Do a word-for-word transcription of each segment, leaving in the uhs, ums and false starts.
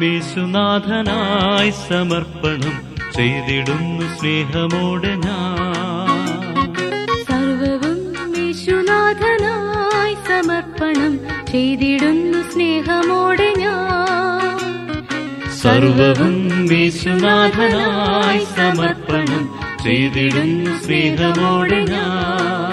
യേശുനാഥനായി സമർപ്പണം ചെയ്തിടുന്നു സ്നേഹമോടെ ഞാൻ. സർവവും യേശുനാഥനായി സമർപ്പണം ചെയ്തിടുന്നു സ്നേഹമോടെ ഞാൻ. സർവവും യേശുനാഥനായി സമർപ്പണം ചെയ്തിടുന്നു സ്നേഹമോടെ ഞാൻ.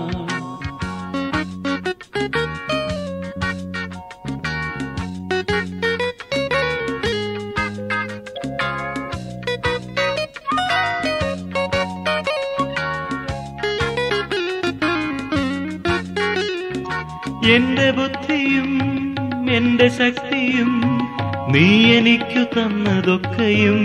എന്റെ ബുദ്ധിയും എന്റെ ശക്തിയും നീ എനിക്കു തന്നതൊക്കെയും.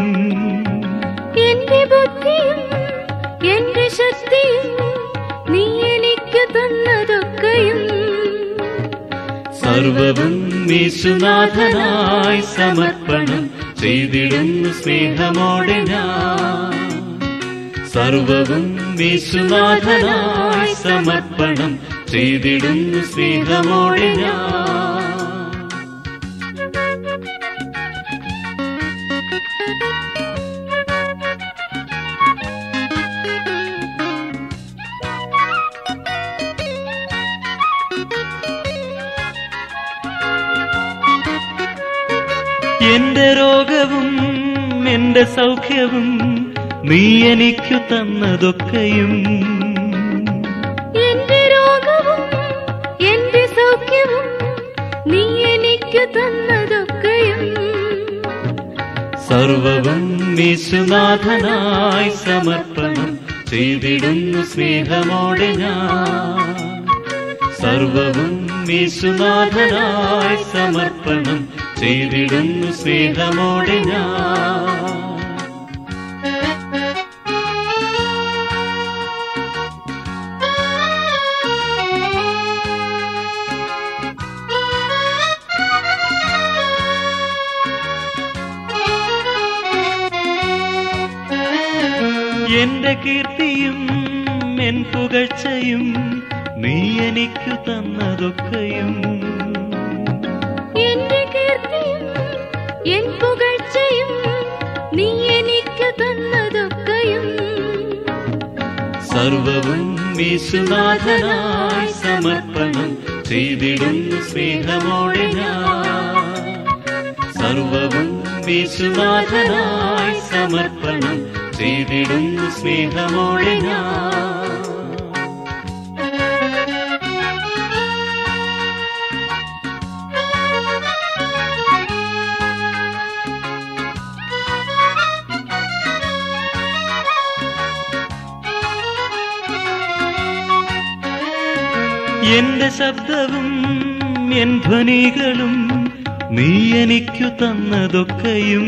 എന്റെ ബുദ്ധിയും എന്റെ ശക്തിയും നീ എനിക്കു തന്നതൊക്കെയും. സർവവും യേശുനാഥനായി സമർപ്പണം ചെയ്തിടുന്നു സ്നേഹമോടെ ഞാൻ. സർവവും യേശുനാഥനായി സമർപ്പണം ചെയ്തിടുന്നു സ്നേഹമോടെ ഞാൻ. എന്റെ രോഗവും എന്റെ സൗഖ്യവും നീ എനിക്കു തന്നതൊക്കെയും. എന്റെ രോഗവും എന്റെ സൗഖ്യവും നീ എനിക്കു തന്നതൊക്കെയും. സർവവും യേശുനാഥനായി സമർപ്പണം ചെയ്തിടുന്നു സ്നേഹമോടെ ഞാൻ. സർവവും യേശുനാഥനായി സമർപ്പണം ചെയ്തിടുന്നു സ്നേഹമോടെ ഞാൻ. എന്റെ കീർത്തിയും എൻ പുകഴ്ചയും നീ എനിക്കു തന്നതൊക്കെയും. എന്റെ കീർത്തിയും എൻ പുകഴ്ചയും നീ എനിക്കു തന്നതൊക്കെയും. സർവവും യേശുനാഥനായി സമർപ്പണം ചെയ്തിടുന്നു സ്നേഹമോടെ ഞാൻ. സർവവും യേശുനാഥനായി സമർപ്പണം ചെയ്തിടുന്നു സ്നേഹമോടെ ഞാൻ. എന്റെ ശബ്ദവും എൻ ധ്വനികളും നീ എനിക്കു തന്നതൊക്കെയും.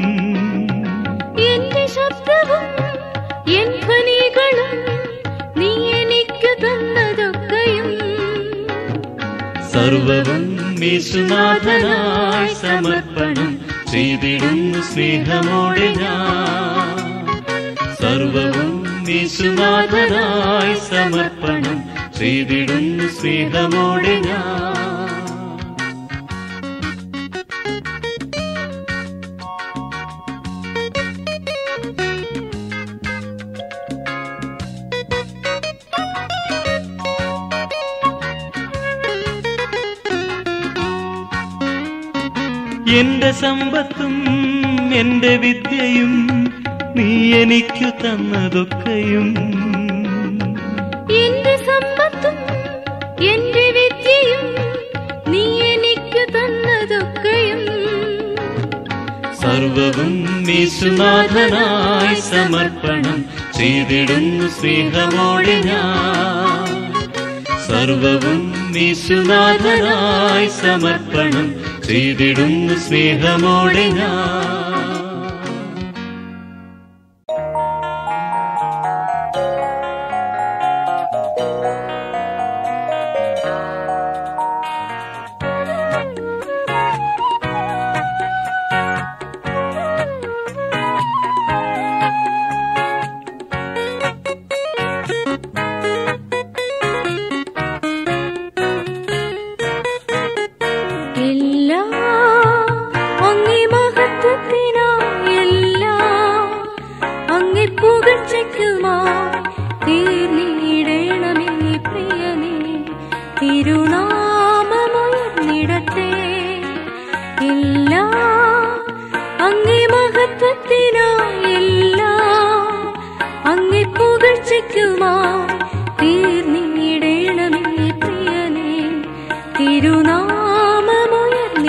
എന്റെ ശബ്ദവും എൻ ധ്വനികളും നീ എനിക്കു തന്നതൊക്കെയും. സർവവും യേശുനാഥനായി സമർപ്പണം ചെയ്തിടുന്നു സ്നേഹമോടെ ഞാൻ. സർവവും യേശുനാഥനായി സമർപ്പണം ചെയ്തിടുന്നു സ്നേഹമോടെ ഞാൻ. എന്റെ സമ്പത്തും എന്റെ വിദ്യയും നീ എനിക്കു തന്നതൊക്കെയും. എന്റെ സമ്പത്തും എന്റെ വിദ്യയും നീ എനിക്കു തന്നതൊക്കെയും. സർവവും യേശുനാഥനായി സമർപ്പണം ചെയ്തിടുന്നു സ്നേഹമോടെ ഞാൻ. സർവവും യേശുനാഥനായി സമർപ്പണം ചെയ്തിടുന്നു സ്നേഹമോടെ ഞാൻ. എല്ലാം അങ്ങേ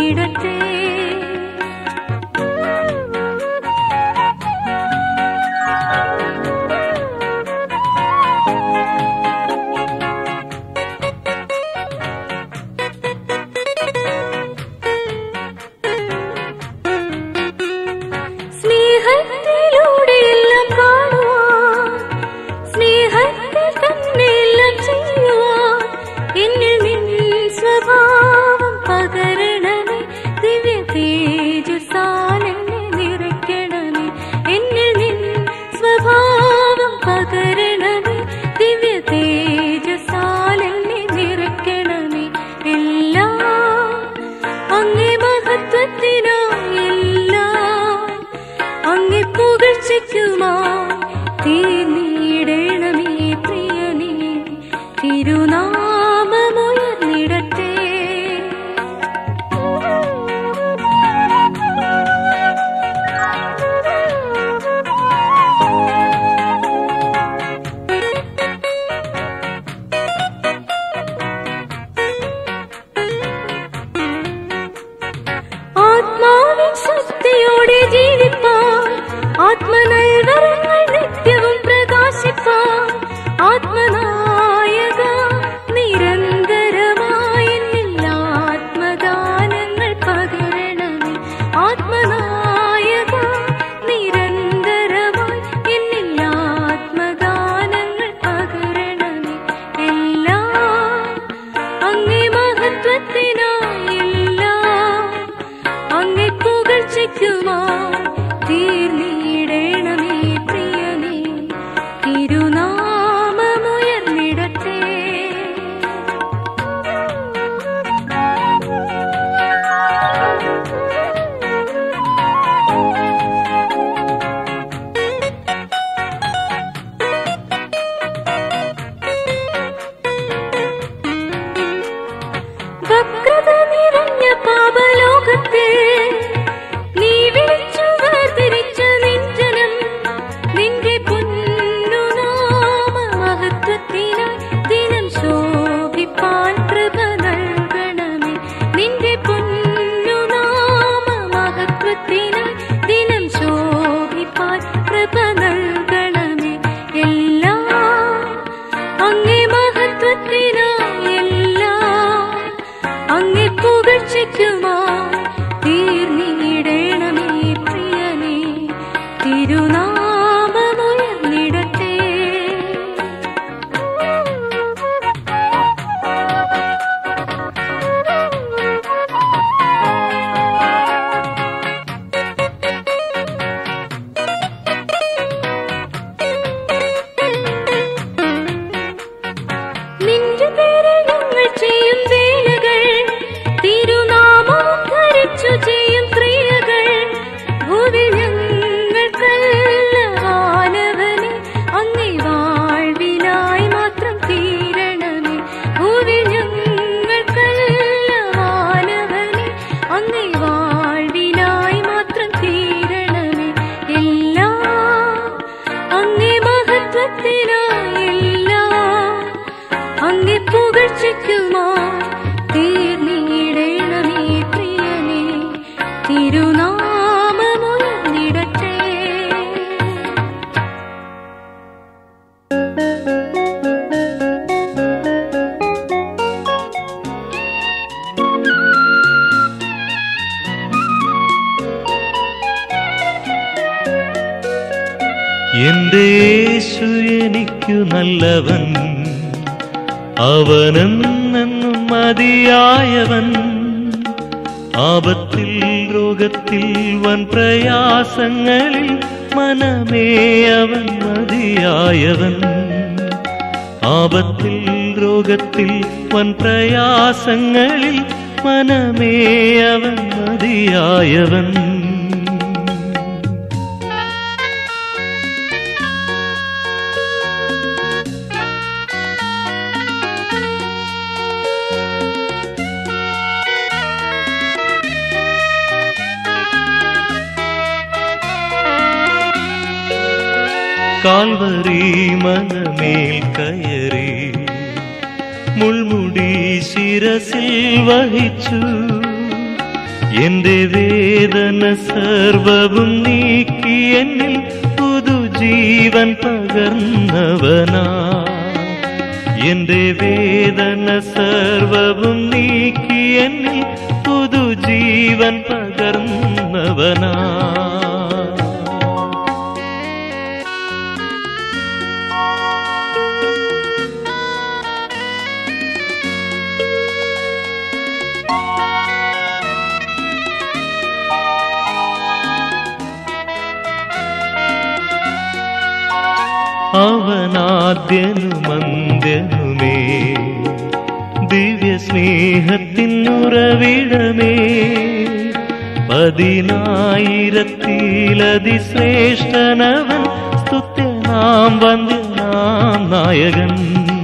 തീർന്നിടട്ടെ. സ്നേഹത്തിലൂടെയെല്ലാം കാണുവാൻ, സ്നേഹത്തിൽ തന്നെയെല്ലാം ചെയ്യുവാൻ എന്നിൽ നിൻ സ്വഭാവം പകരണമേ. ദിവ്യ തേജസ്സാൽ എന്നെ നിറയ്ക്കണമേ. എന്നിൽ നിൻ സ്വഭാവം പകരണമേ. ദിവ്യ തേജസ്സാൽ എന്നെ നിറയ്ക്കണമേ. എല്ലാം അങ്ങേ മഹത്വത്തിനായി, എല്ലാം അങ്ങേ പുകഴ്ചയ്ക്കുമായി തീർന്നിടണമേ പ്രിയനേ. തിരുനാമമുയർന്നിടട്ടെ. ആത്മാവിൻ ശക്തിയോടെ ജീവിപ്പാൻ, ആത്മനൈർവരങ്ങൾ നിത്യവും പ്രകാശിപ്പാൻ, ആത്മനായക നിരന്തരമായി എന്നിൽ ആത്മദാനങ്ങൾ പകരണമേ. ആത്മനായക നിരന്തരമായി എന്നിൽ ആത്മദാനങ്ങൾ പകരണമേ. എല്ലാം അങ്ങേ മഹത്വത്തിനായി, എല്ലാം അങ്ങേ പുകഴ്ചയ്ക്കുമായി തീർന്നിടണമേ പ്രിയനേ. തിരുനാമമുയർന്നിടട്ടെ. വക്രത നിറഞ്ഞ പാപലോകത്തെ നീ വിളിച്ചു വേർതിരിച്ച നിഞ്ജനം, നിന്റെ പൊന്നുനാമ മഹത്വത്തിനായി ദിനം ശോഭിപ്പാൻ കൃപ നൽകണമേ. നിന്റെ പൊന്നുനാമ മഹത്വത്തിനായി ദിനം ശോഭിപ്പാൻ കൃപ നൽകണമേ. എല്ലാം അങ്ങേ മഹത്വത്തിനായി, എല്ലാം അങ്ങേ പുകഴ്ചയ്ക്കുമായി തീർന്നിടണമേ പ്രിയനേ. തിരുനാമമുയർന്നിടട്ടെ. നിന്റെ പേരിൽ ഞങ്ങൾ ചെയ്യും വേലകൾ, തിരുനാമം ധരിച്ചു ചെയ്യും ക്രിയകൾ, ഭൂവിൽ ഞങ്ങൾക്കല്ല വാനവനെ അങ്ങേ വാഴ്വിനായി മാത്രം തീരണമേ. ഭൂവിൽ ഞങ്ങൾക്കല്ല വാനവനെ അങ്ങേ വാഴ്വിനായി മാത്രം തീരണമേ. എല്ലാം അങ്ങേ മഹത്വത്തിനായി, എല്ലാം അങ്ങേ പുകഴ്ചയ്ക്കുമായി തീർന്നിടണമേ പ്രിയനേ. തിരുനാമമുയർന്നിടട്ടെ. എന്റെ യേശു എനിക്കു നല്ലവൻ, അവനെന്നെന്നും മതിയായവൻ. ആപത്തിൽ രോഗത്തിൽ വൻ പ്രയാസങ്ങളിൽ മനമേ അവൻ മതിയായവൻ. ആപത്തിൽ രോഗത്തിൽ വൻ പ്രയാസങ്ങളിൽ മനമേ അവൻ മതിയായവൻ. കാൽവരി മനമേൽ കയറി മുൾമുടി ശിരസിൽ വഹിച്ചു, എന്റെ വേദന സർവവും നീക്കി എന്നിൽ പുതുജീവൻ പകർന്നവനാ. എന്റെ വേദന സർവവും നീക്കി എന്നിൽ പുതുജീവൻ പകർന്നവനാ. അവനാദ്യനുമന്ത്യനുമേ ദിവ്യസ്നേഹത്തിനുറവിടമേ, പതിനായിരത്തിലതിശ്രേഷ്ഠനവൻ സ്തുത്യനാം വന്ദ്യനാം നായകൻ.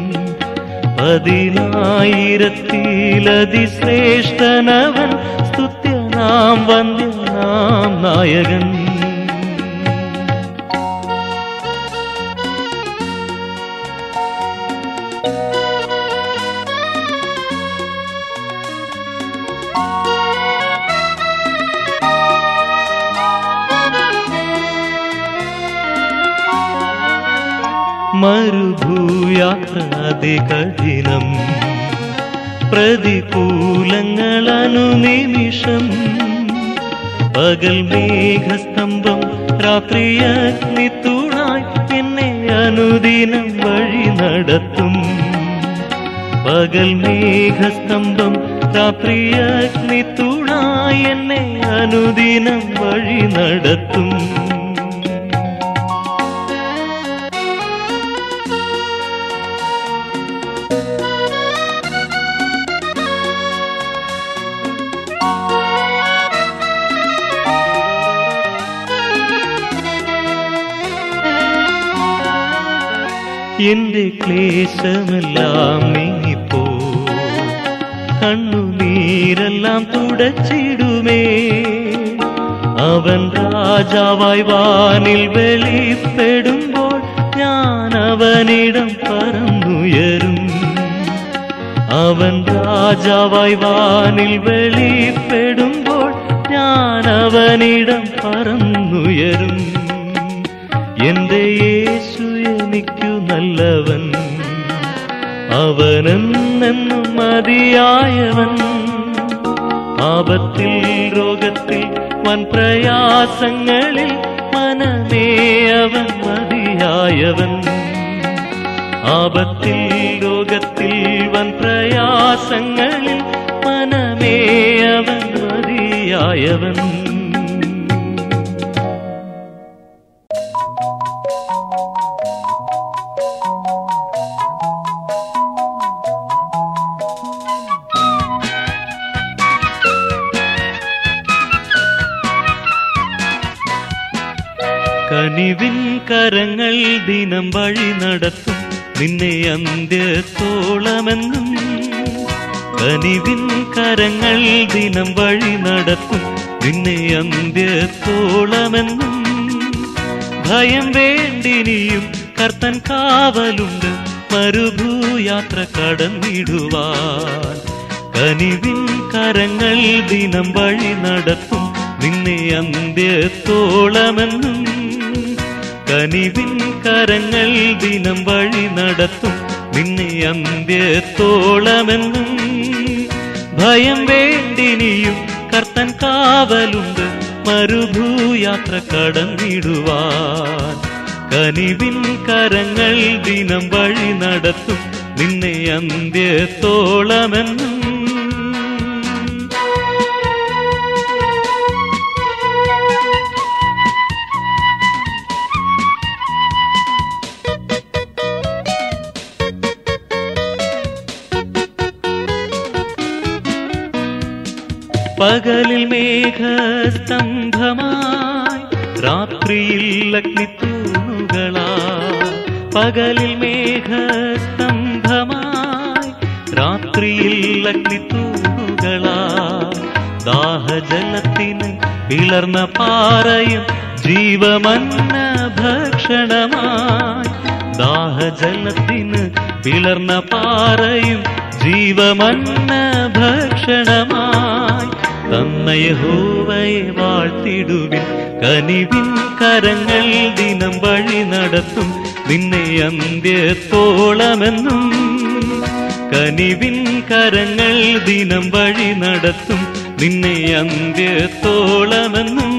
പതിനായിരത്തിലതിശ്രേഷ്ഠനവൻ സ്തുത്യനാം വന്ദ്യനാം നായകൻ. മരുഭൂയാത്ര അതികഠിനം, പ്രതികൂലങ്ങളനുനിമിഷം, പകൽ മേഘസ്തംഭം രാത്രിയഗ്നിത്തൂണായി എന്നെ അനുദിനം വഴി നടത്തും. പകൽ മേഘസ്തംഭം രാത്രിയഗ്നിത്തൂണായി എന്നെ അനുദിനം വഴി നടത്തും. എന്റെ ക്ലേശമെല്ലാം നീങ്ങിപ്പോ, കണ്ണുനീരെല്ലാം തുടച്ചിടുമേ. അവൻ രാജാവായി വാനിൽ വെളിപ്പെടുമ്പോൾ ഞാൻ അവനിടം പറന്നുയരും. അവൻ രാജാവായി വാനിൽ വെളിപ്പെടുമ്പോൾ ഞാൻ അവനിടം പറന്നുയരും. എന്റെ യേശു എനിക്കു നല്ലവൻ, അവനെന്നെന്നും മതിയായവൻ. ആപത്തിൽ രോഗത്തിൽ വൻ പ്രയാസങ്ങളിൽ മനമേ അവൻ മതിയായവൻ. ആപത്തിൽ രോഗത്തിൽ വൻ പ്രയാസങ്ങളിൽ മനമേ അവൻ മതിയായവൻ. കനിവിൻ കരങ്ങൾ ദിനം വഴി നടത്തും നിന്നെ അന്ത്യത്തോളമെന്നും. കനിവിൻ കരങ്ങൾ ദിനം വഴി നടത്തും നിന്നെ അന്ത്യത്തോളമെന്നും. ഭയം വേണ്ടിനിയും കർത്തൻ കാവലുണ്ട് മരുഭൂയാത്ര കടന്നിടുവാൻ. കനിവിൻ കരങ്ങൾ ദിനം വഴി നടത്തും നിന്നെ അന്ത്യത്തോളമെന്നും. കനിവിൻ കരങ്ങൾ ദിനം വഴി നടത്തും നിന്നെ അന്ത്യത്തോളമെന്നും. ഭയം വേണ്ടിനിയും കർത്തൻ കാവലുണ്ട് മരുഭൂയാത്ര കടന്നിടുവാൻ. കനിവിൻ കരങ്ങൾ ദിനം വഴി നടത്തും നിന്നെ അന്ത്യത്തോളമെന്നും. പകലിൽ മേഘസ്തംഭമായി രാത്രിയിൽ അഗ്നിത്തൂണുകളായി. പകലിൽ മേഘസ്തംഭമായി രാത്രിയിൽ അഗ്നിത്തൂണുകളായി. ദാഹജലത്തിന് പിളർന്ന പാറയും ജീവമന്ന ഭക്ഷണമായി. ദാഹജലത്തിന് പിളർന്ന പാറയും ജീവമന്ന ഭക്ഷണമായി തന്ന വന്ന യഹോവയെ വാഴ്ത്തിടുവിൻ. കനിവിൻ കരങ്ങൾ ദിനം വഴി നടത്തും നിന്നെ അന്ത്യത്തോളമെന്നും. കനിവിൻ കരങ്ങൾ ദിനം വഴി നടത്തും നിന്നെ അന്ത്യത്തോളമെന്നും.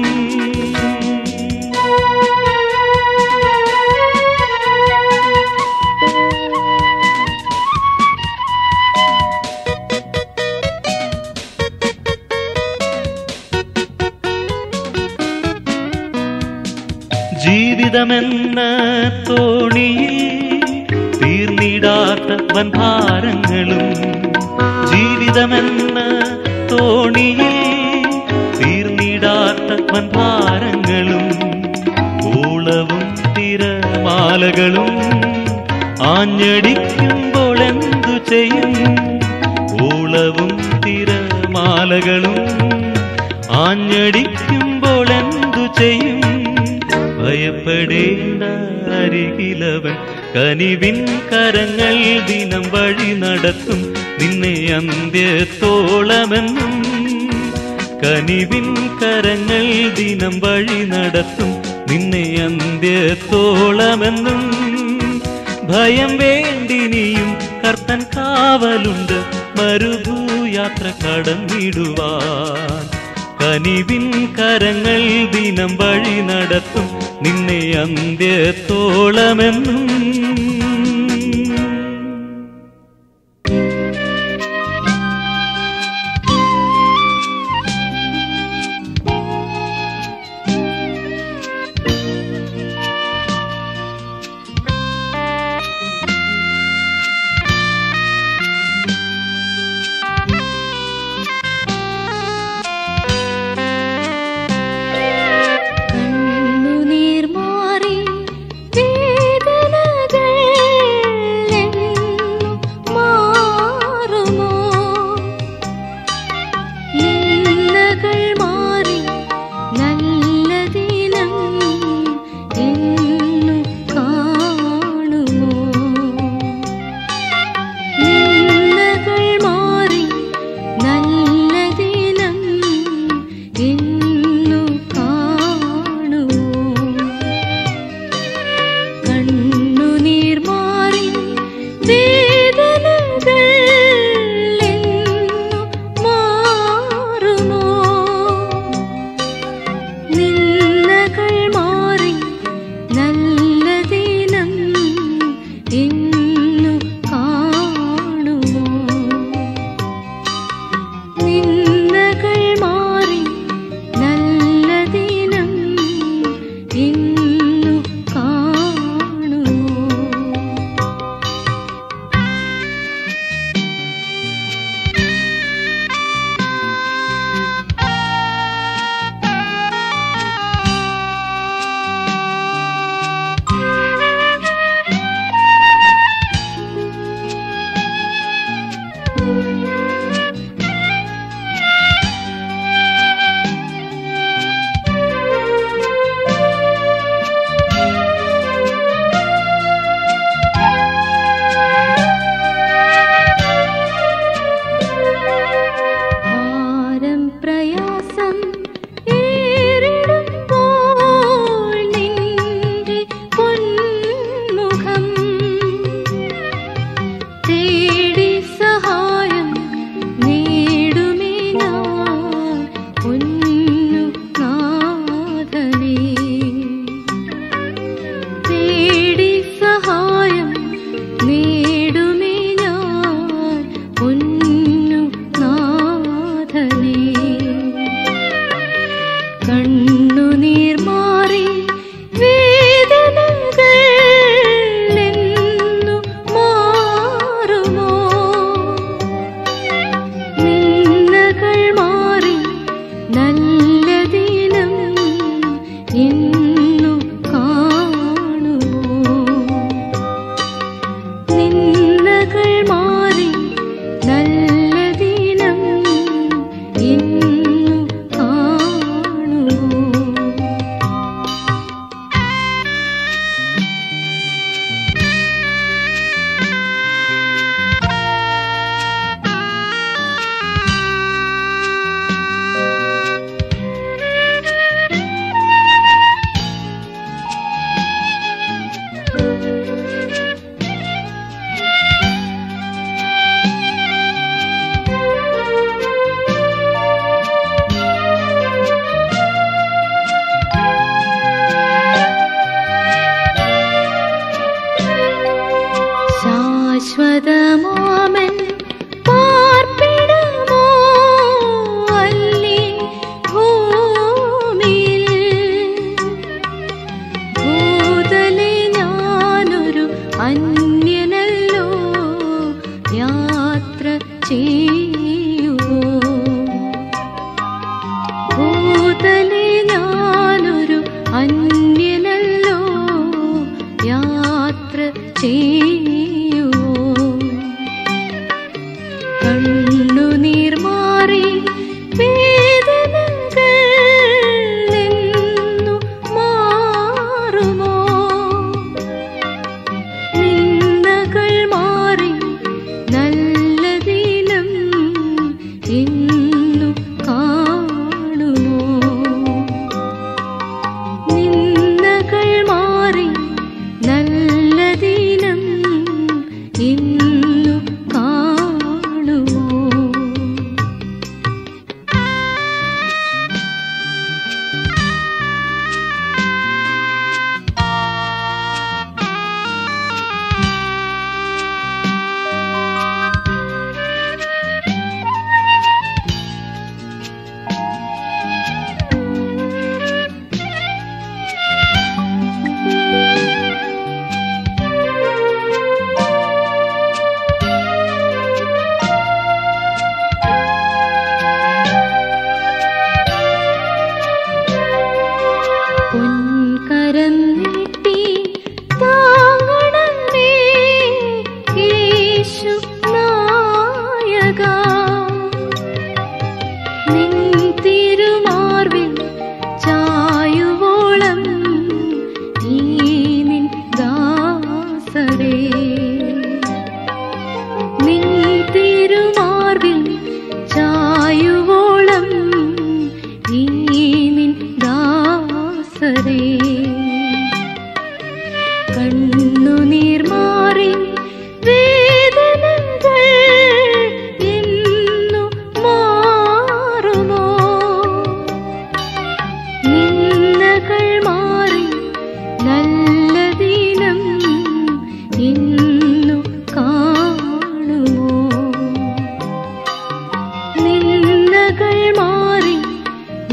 ജീവിതമെന്ന തോണിയിൽ തീർന്നിടാത്ത വൻഭാരങ്ങളും, ജീവിതമെന്ന തോണിയിൽ തീർന്നിടാത്ത വൻഭാരങ്ങളും, ഓളവും തിരമാലകളും ആഞ്ഞടിക്കുമ്പോൾ എന്തു ചെയ്യും? ഓളവും തിരമാലകളും ആഞ്ഞടിക്കുമ്പോൾ എന്തു ചെയ്യും? ഭയപ്പെടേണ്ട, അരികിലവൻ കനിവിൻ കരങ്ങൾ ദിനം വഴി നടത്തും നിന്നെ അന്ത്യത്തോളമെന്നും. കനിവിൻ കരങ്ങൾ ദിനം വഴി നടത്തും നിന്നെ അന്ത്യത്തോളമെന്നും. ഭയം വേണ്ടിനിയും കർത്തൻ കാവലുണ്ട് മരുഭൂയാത്ര കടന്നിടുവാൻ. കനിവിൻ കരങ്ങൾ ദിനം വഴി നടത്തും നിന്നെ അന്ത്യത്തോളമെന്നും.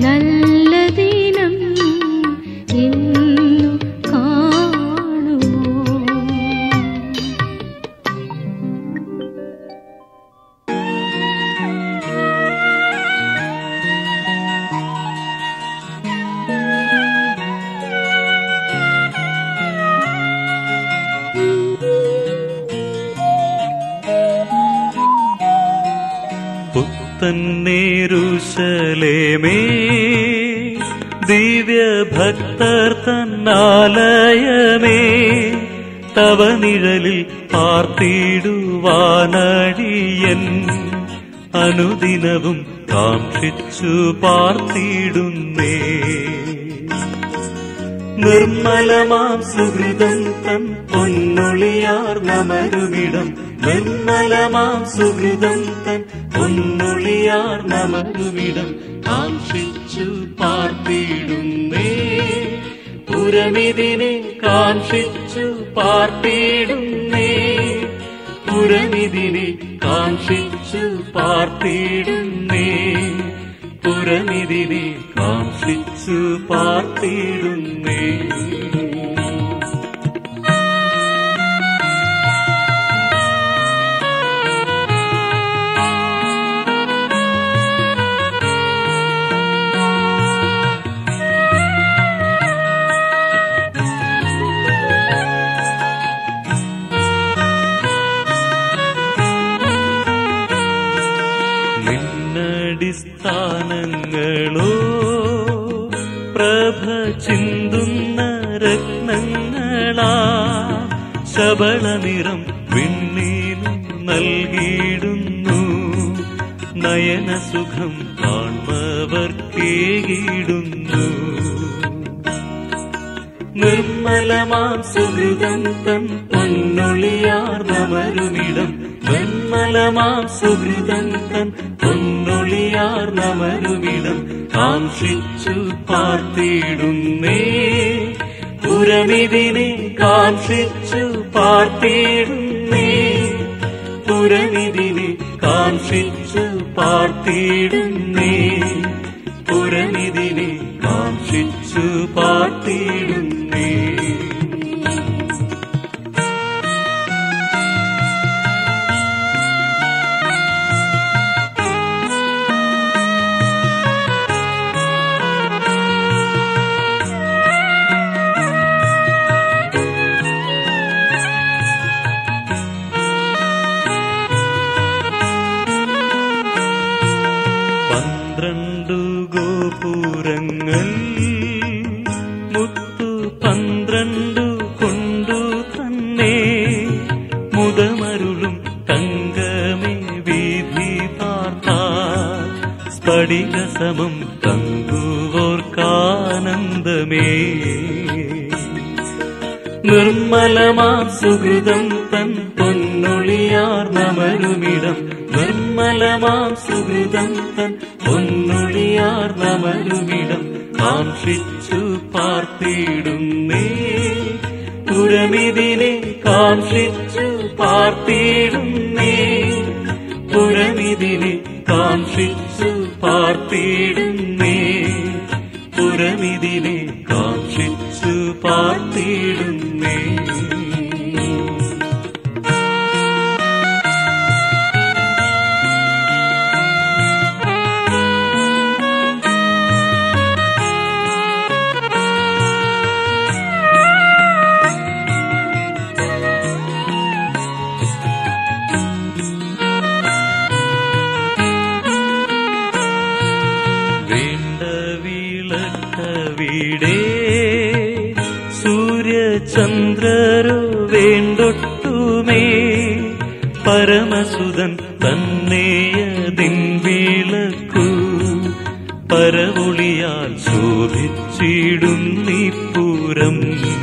നല്ല ദിനം ഇന്നു കാണുമോ? പുത്തന്നേരുശലേമേ ദിവ്യഭക്തർ തന്നാലയമേ തവ നിഴലിൽ പാർത്തിടുവാനടിയൻ അനുദിനവും കാക്ഷിച്ചു പാർത്തിടുന്നേ. നിർമ്മലമാം സുഹൃതം തൻ പൊന്നൊളിയാർന്നമരുമിടം നിർമ്മലമാം സുഹൃതം തൻ പൊന്നൊളിയാർന്നമരുമിടം കാക്ഷിച്ചു പാർത്തിടുന്നേ. പുരമിതിനെ കാക്ഷിച്ചു പാർത്തിടുന്നേ. പുരമിതിനെ കാക്ഷിച്ചു പാർത്തിടുന്നേ. പുരമിതിനെ കാക്ഷിച്ചു പാർത്തിടുന്നേ. സ്ഥാനങ്ങളോ പ്രഭ ചിന്തുന്ന രത്നങ്ങളാ ശബളനിറം വിണ്ണീനു നൽകിയിടുന്നു. നയനസുഖം കാൺമവർക്കേകിടുന്നു. നിർമ്മലമാം സുഹൃതം തൻ പൊന്നൊളിയാർന്നമരുമിടം നിർമ്മലമാം സുഹൃതം തൻ പൊന്നൊളിയാർന്നമരുമിടം കാക്ഷിച്ചു പാർത്തിടുന്നേ. പുരമിതിനെ കാക്ഷിച്ചു പാർത്തിടുന്നേ. പുരമിതിനെ കാക്ഷിച്ചു പാർത്തിടുന്നേ. പുരമിതിനെ കാക്ഷിച്ചു പാർത്തിടുന്നേ. പന്ത്രണ്ടു ഗോപുരങ്ങൾ മുത്തു പന്ത്രണ്ടു കൊണ്ടു തന്നെ മുതമരുളും തങ്കമേ വീഥി പാർത്താൽ സ്ഫടികസമം തങ്കുവോർക്കാനന്ദമേ. നിർമ്മലമാം സുഹൃതം തൻ പൊന്നൊളിയാർന്നമരുമിടം നിർമ്മലമാം സുഹൃതം തൻ പൊന്നൊളിയാർന്നമരുമിടം കാക്ഷിച്ചു പാർത്തിടുന്നേ. പുരമിതിനെ കാക്ഷിച്ചു പാർത്തിടുന്നേ. പുരമിതിനെ കാക്ഷിച്ചു പാർത്തിടുന്നേ. പുരമിതിനെ കാക്ഷിച്ചു പാർത്തിടുന്നേ. വിളക്കവിടെ സൂര്യചന്ദ്രരോ വേണ്ടൊട്ടുമേ പരമസുതൻ തന്നെയതിൻ വിളക്കു പരവൊളിയാൽ ശോഭിച്ചിടുന്നീപുരം.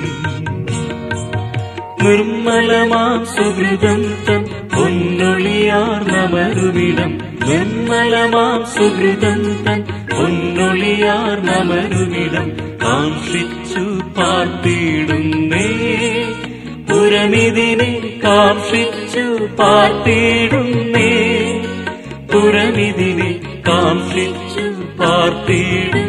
നിർമ്മലമാം സുഹൃതം തൻ പൊന്നൊളിയാർന്നമരുമിടം നിർമ്മലമാം സുഹൃതം തൻ പൊന്നൊളിയാർന്നമരുമിടം കാക്ഷിച്ചു പാർത്തിടുന്നേ. പുരമിതിനെ കാക്ഷിച്ചു പാർത്തിടുന്നേ. പുരമിതിനെ കാക്ഷിച്ചു പാർത്തിടുന്നേ.